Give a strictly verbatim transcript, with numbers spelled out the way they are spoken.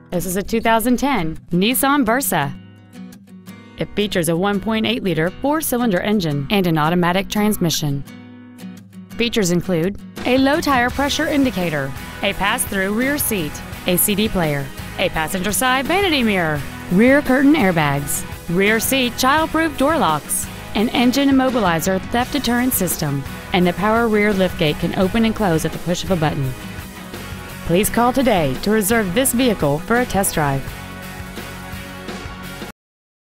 This is a two thousand ten Nissan Versa. It features a one point eight liter four-cylinder engine and an automatic transmission. Features include a low tire pressure indicator, a pass-through rear seat, a C D player, a passenger side vanity mirror, rear curtain airbags, rear seat child-proof door locks, an engine immobilizer theft deterrent system, and the power rear liftgate can open and close at the push of a button. Please call today to reserve this vehicle for a test drive.